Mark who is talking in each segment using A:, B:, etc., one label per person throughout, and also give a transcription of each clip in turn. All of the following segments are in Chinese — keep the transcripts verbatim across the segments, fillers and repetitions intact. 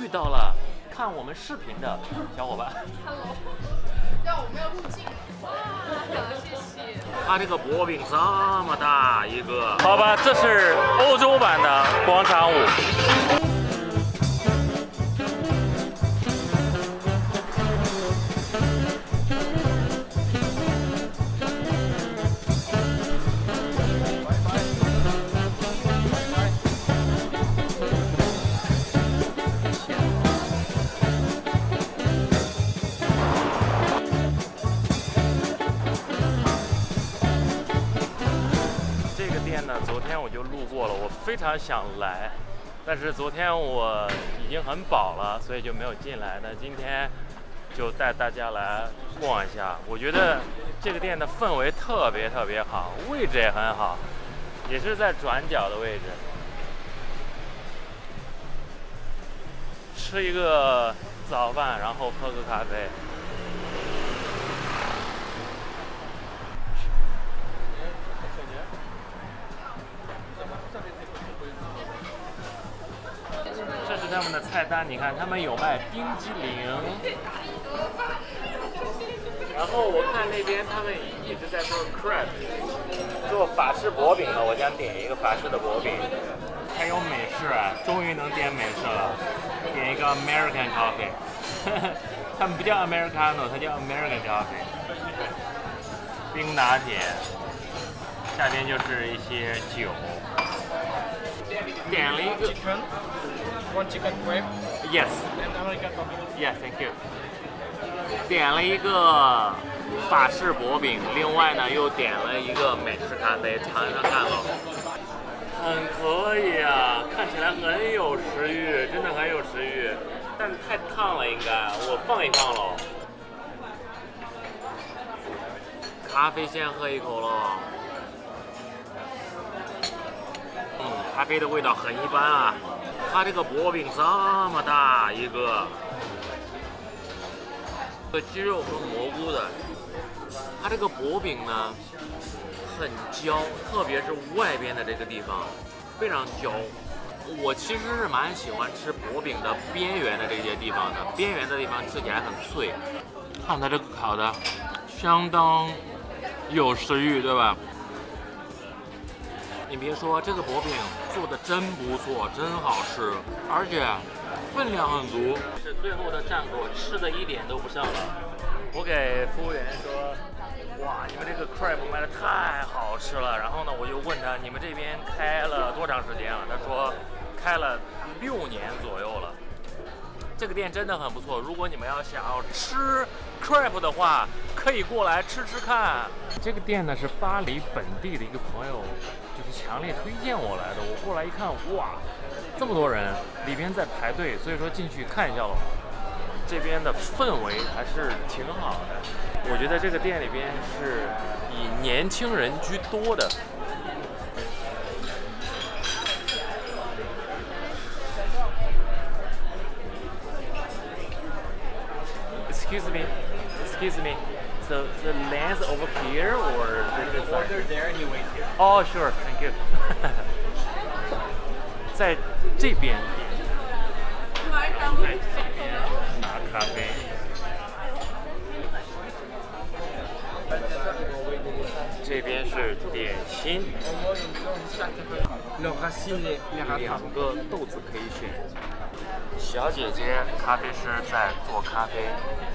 A: 遇到了看我们视频的小伙伴。
B: Hello， 要我们要入镜。哇，谢谢。
A: 它这个薄饼这么大一个，好吧，这是欧洲版的广场舞。 昨天我就路过了，我非常想来，但是昨天我已经很饱了，所以就没有进来。那今天就带大家来逛一下。我觉得这个店的氛围特别特别好，位置也很好，也是在转角的位置。吃一个早饭，然后喝个咖啡。 这是他们的菜单，你看他们有卖冰激凌，然后我看那边他们一直在做 crepe， 做法式薄饼的，我想点一个法式的薄饼。还有美式啊，终于能点美式了，点一个 American coffee， 他们不叫 Americano， 它叫 American coffee。冰拿铁，下边就是一些酒。 点了一个
C: chicken, one chicken crepe,
A: yes,
C: and American coffee.
A: yes, thank you。点了一个法式薄饼，另外呢又点了一个美式咖啡，尝尝看喽。很可以啊，看起来很有食欲，真的很有食欲，但是太烫了，应该我放一放喽。咖啡先喝一口喽。 嗯，咖啡的味道很一般啊。它这个薄饼这么大一个，这鸡肉和蘑菇的。它这个薄饼呢很焦，特别是外边的这个地方非常焦。我其实是蛮喜欢吃薄饼的边缘的这些地方的，边缘的地方吃起来很脆。看它这个烤的相当有食欲，对吧？ 你别说，这个薄饼做的真不错，真好吃，而且分量很足。是最后的战果，吃的一点都不剩了。我给服务员说：“哇，你们这个 crepe 卖的太好吃了。”然后呢，我就问他：“你们这边开了多长时间了？”他说：“开了六年左右了。”这个店真的很不错。如果你们要想要吃 crepe 的话，可以过来吃吃看。这个店呢是巴黎本地的一个朋友。 就是强烈推荐我来的，我过来一看，哇，这么多人，里边在排队，所以说进去看一下喽。这边的氛围还是挺好的，我觉得这个店里边是以年轻人居多的。Excuse me, excuse me. So the lens over here or this side?
C: Order there and you wait here.
A: Oh, sure, thank you. 在这边，在这边拿咖啡。这边是点心，两个豆子可以选。小姐姐咖啡师在做咖啡。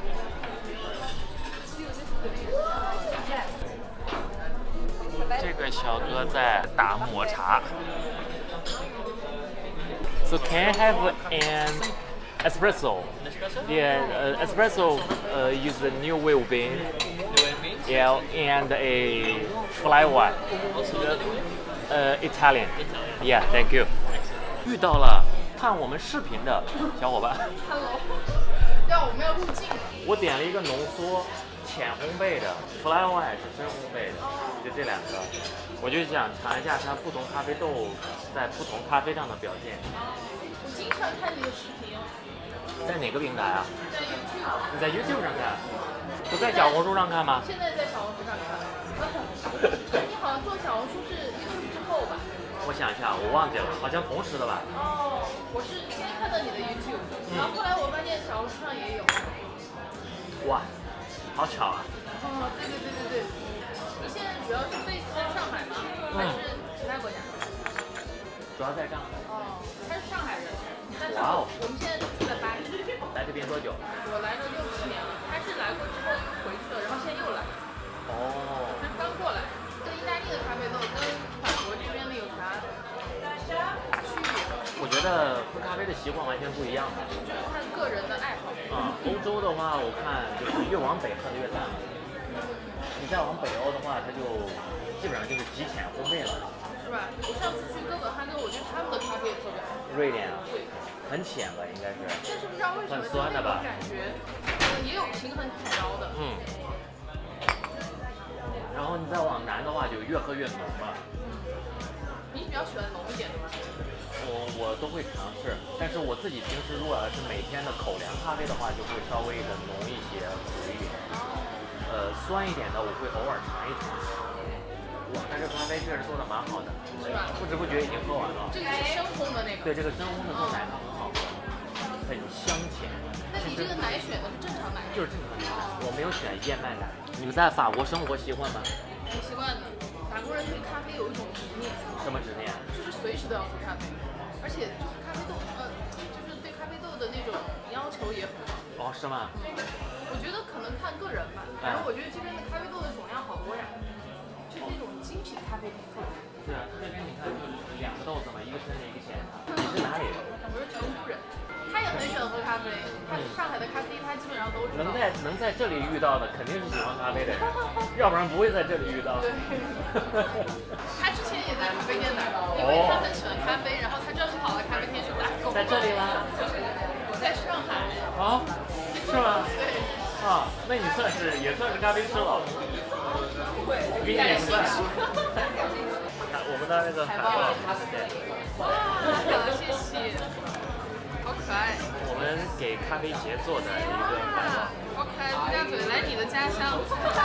A: 这个小哥在打抹茶。So can I have an espresso? Yeah, uh, espresso uh, use the new wheel bean. Yeah, and a fly white. Uh, Italian. Yeah, thank you. 遇到了看我们视频的小伙伴。
B: Hello， 要我们要入镜。
A: 我点了一个浓缩。 浅烘焙的 ，fly white 是深烘焙的，就这两个，我就想尝一下它不同咖啡豆在不同咖啡上的表现。
B: 我经常看你的视频。
A: 在哪个平台啊？
B: 在 YouTube。
A: 你在 YouTube 上看？不在小红书上看吗？
B: 现在在小红书上看。你好像做小红书是 YouTube 之后吧？
A: 我想一下，我忘记了，好像同时的吧？
B: 哦。 我是先看到你的 YouTube，、嗯、然后后来我发现小红书上也有。
A: 哇，好巧啊！
B: 哦，对对对对对。你现在主要是 base 在上海吗？还是其他国家？
A: 主要在上海。
B: 哦，他是上海人，但是
A: 哇哦，
B: 我们现在住在巴黎。
A: 来这边多久？
B: 我来了六七年了，他是来过之后回去了，然后现在又来。
A: 哦。
B: 他刚过来。这意大利的咖啡豆跟法国这边的有啥区别？
A: 我觉得喝咖啡的习惯完全不一样的。
B: 就是看个人的爱好。
A: 啊、嗯，欧洲的话，我看就是越往北喝的越淡。你再往北欧的话，它就基本上就是极浅烘焙了。
B: 是吧？我上次去哥本哈根，我觉得他们的咖啡也特别好。
A: 瑞典啊。
B: 对。
A: 很浅吧，应该是。
B: 但是不知道为什么，
A: 很酸的吧？
B: 感觉也有平衡挺高的。
A: 嗯。然后你再往南的话，就越喝越浓了。
B: 你比较喜欢浓一点的吗？
A: 我我都会尝试，但是我自己平时如果要是每天的口粮咖啡的话，就会稍微的浓一些，苦一点。呃，酸一点的我会偶尔尝一尝。哇，但是咖啡确实做的蛮好的，
B: 是吧？
A: 不知不觉已经喝完了。
B: 这个是深烘的那个。
A: 对，这个深烘的做奶茶很好喝，很香甜。
B: 那你这个奶选的是正常奶？
A: 就是正常奶，我没有选燕麦奶。你们在法国生活习惯吗？
B: 挺习惯的。法国人对咖啡有一种执念。
A: 什么执念？
B: 就是随时都要喝咖啡，而且就是咖啡豆，呃，就是对咖啡豆的那种要求也很高。
A: 哦，是吗？
B: 嗯，我觉得可能看个人吧，反正我觉得这边的咖啡豆的种样好多呀，就是那种精品咖啡挺特别。
A: 对啊，这边你看就是两个豆子嘛，一个深的，一个浅的。你是哪里人？
B: 我是成都人。他也很喜欢喝咖啡，他上海的咖啡他基本上都知道。
A: 能在能在这里遇到的，肯定是喜欢咖啡的人，要不然不会在这里遇到。
B: 对。他之前也在咖啡店打工，因为他很喜欢咖啡，然后他专门跑到咖啡店去打工。
A: 在这里吗？
B: 我在上海。
A: 啊？是吗？
B: 对。
A: 啊，那你算是也算是咖啡师了。
B: 不会，
A: 给你点个赞。我们的那个海报，对。
B: 哇，谢谢。好可爱！
A: 我们给咖啡节做的一个海报。
B: 好可爱，陆家嘴，来你的家乡。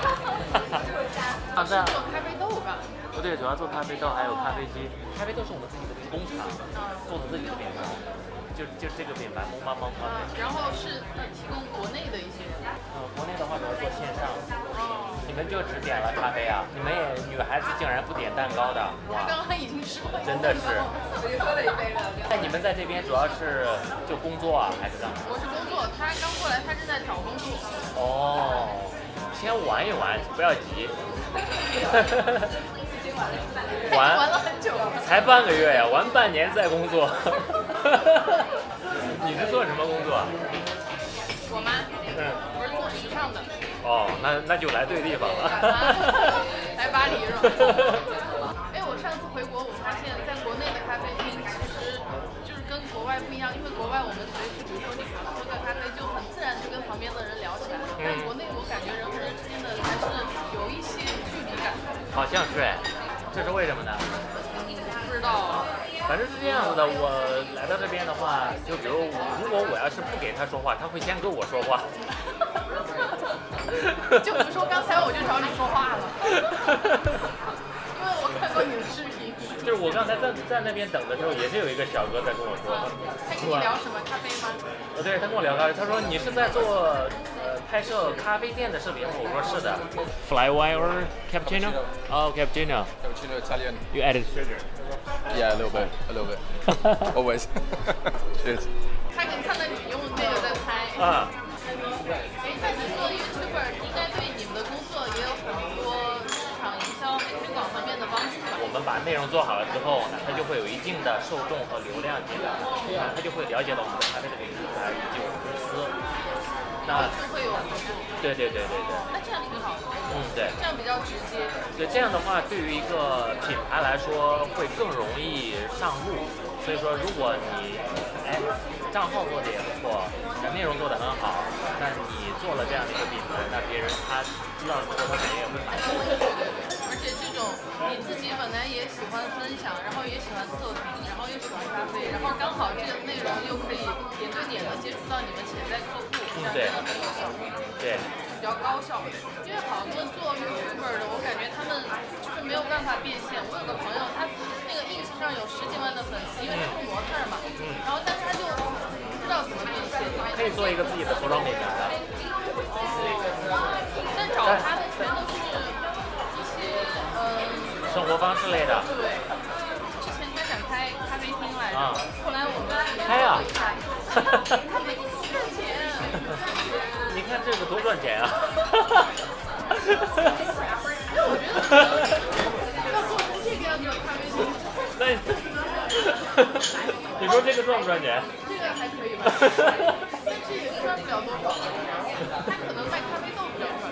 A: 啊，在
B: 做咖啡豆吧？
A: 不对，主要做咖啡豆，还有咖啡机。咖啡豆是我们自己的工厂做的自己的品牌，就就这个品牌蒙妈蒙咖啡。
B: 然后是呃提供国内的一些。
A: 呃，国内的话主要做线上。哦。你们就只点了咖啡啊？你们也女孩子竟然不点蛋糕的？
B: 哇！刚刚已经吃了。
A: 真的是。
B: 我就喝了一杯了。
A: 那你们在这边主要是就工作啊，还是干嘛？
B: 我是工作，他刚过来，他正在找工作。
A: 哦，先玩一玩，不要急。
B: 玩玩了很久了。
A: 才半个月呀，玩半年再工作。你是做什么工作？
B: 我吗？嗯，我是做时尚的。
A: 哦，那那就来对地方了。
B: 来巴黎是吧？哎，我上次回国，我发现在国内的咖啡厅其实就是跟国外不一样，因为国外我们随时，比如说你想喝个咖啡，就很自然就跟旁边的人聊起来了。但国内我感觉人和人之间的还是有一些距离感。
A: 好像是哎，这是为什么呢？
B: 不知道。
A: 反正是这样子的，我来到这边的话，就比如如果我要是不给他说话，他会先跟我说话。
B: 就比如说刚才我就找你说话了，因为我看过你的视频。
A: 就是我刚才在在那边等的时候，也是有一个小哥在跟我说。
B: 他跟你聊什么？咖啡吗？
A: 呃，对，他跟我聊咖啡，他说你是在做呃拍摄咖啡店的视频吗？我说是的。Flywire or cappuccino? Oh, cappuccino.
D: Cappuccino Italian.
A: You added sugar.
D: Yeah, a little bit, a little bit. Always. Cheers.
B: 他可能看到你用这个在拍。
A: 啊。
B: 哎，那你做 YouTuber 应该对你们的工作也有很多市场营销、推广方面的帮助吧？
A: 我们把内容做好了之后，那它就会有一定的受众和流量进来，那他就会了解到我们的咖啡的品牌以及我们公司。那
B: 就会有合作。
A: 对对对对对。
B: 那这样挺好的。
A: 嗯，对。
B: 这样比较直接。
A: 对，这样的话对于一个品牌来说会更容易上路。所以说，如果你哎账号做的也不错，你的内容做得很好，那你做了这样的一个品牌，那别人他知道之后，他肯定也会买。
B: 而且这种你自己本来也喜欢分享，然后也喜欢测评，然后又喜欢咖啡，然后刚好这个内容又可以点对点的接触到你们潜在客户，
A: 嗯，对，对。
B: 比较高效，因为好多做 YouTuber 的，我感觉他们就是没有办法变现。我有个朋友，他那个 ins 上有十几万的粉丝，因为他是模特嘛，然后但是他就不知道怎么变现。
A: 可以做一个自己的服装品牌啊。
B: 但找他的全都是一些嗯、呃、
A: 生活方式类的。
B: 对。之前他想开咖啡厅来着，
A: 啊、
B: 后来我们
A: 开呀、啊。
B: 咖啡厅不赚钱。
A: 你看这个多赚钱啊！
B: 我觉得要做成这个样子的咖啡厅，
A: 那你你说这个赚不赚钱？
B: 这个还可以吧，但是也赚不了多少。他可能卖咖啡豆比较赚。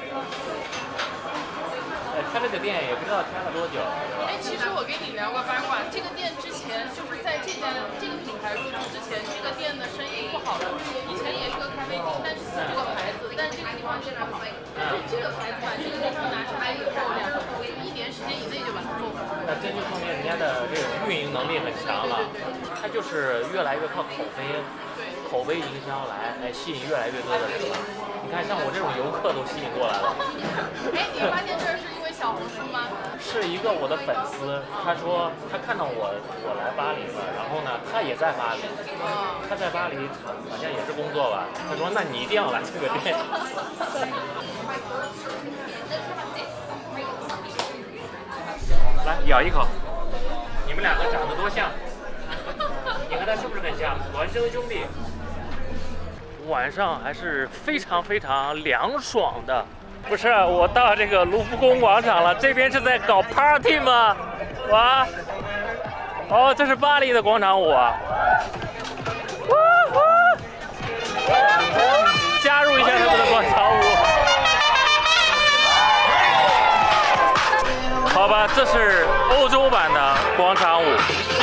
A: 哎，他这个店也不知道开了多久。
B: 哎，其实我跟你聊个八卦，这个店之前就是在这家这个品牌入驻之前，这个店的生意不好的。以前也是个咖啡厅，但是是这个牌子，但这个地方是不好。但是这个牌子把这个地方拿下来以后，两个一年时间以内就把它做好。
A: 那这就说明人家的这个运营能力很强了。他就是越来越靠口碑，口碑营销来来吸引越来越多的人。你看，像我这种游客都吸引过来了。
B: 哎，你发现这是因为小红书吗？
A: 是一个我的粉丝，他说他看到我我来巴黎了，然后呢，他也在巴黎，他在巴黎好像也是工作吧。他说那你一定要来这个店。来咬一口，你们两个长得多像，你和他是不是很像？孪生兄弟。晚上还是非常非常凉爽的。不是，我到这个卢浮宫广场了，这边是在搞 party 吗？哇！哦，这是巴黎的广场舞啊！加入一下他们的广场舞。好吧，这是欧洲版的广场舞。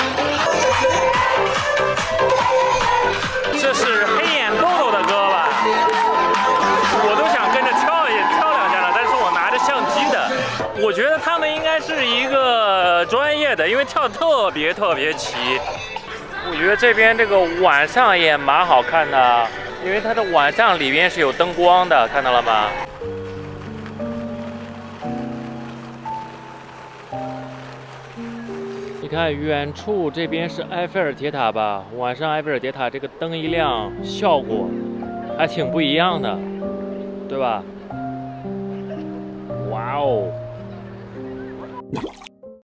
A: 这是黑眼豆豆的歌吧？我都想跟着跳一跳两下了，但是我拿着相机的。我觉得他们应该是一个专业的，因为跳得特别特别齐。我觉得这边这个晚上也蛮好看的，因为它的晚上里边是有灯光的，看到了吗？你看远处这边是埃菲尔铁塔吧？晚上埃菲尔铁塔这个灯一亮，效果还挺不一样的，对吧？哇哦！